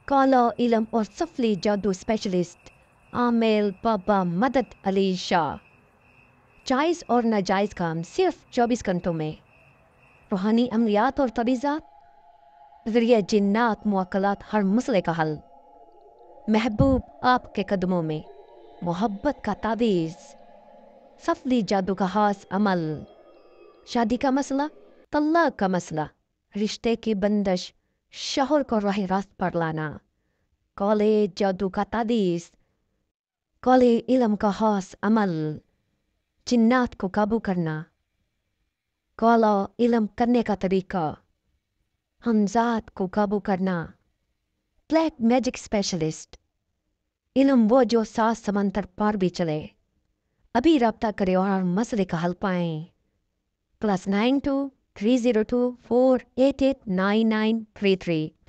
काला इलम और सफली जादू स्पेशलिस्ट आमिल बाबा मदद अली शाह। जायज़ और नाजायज़ काम सिर्फ 24 घंटों में। रूहानी अमलियात और तवीज़ात, ज़रिए जिन्नात मुअक्कलात, हर मसले का हल। महबूब आपके कदमों में, मोहब्बत का तावीज़, सफली जादू का खास अमल। शादी का मसला, तलाक का मसला, रिश्ते की बंदिश, शौहर को राह रास्त पर लाना। कौले जादू का तावीज़, कौले इल्म का खास अमल, जिन्नात को काबू करना। कौला इल्म करने का तरीका, हमजात को काबू करना। ब्लैक मैजिक स्पेशलिस्ट, इल्म वो जो 7 समंदर पार भी चले। अभी रब्ता करें और हर मसले का हल पाएं। +92 302 488 9933।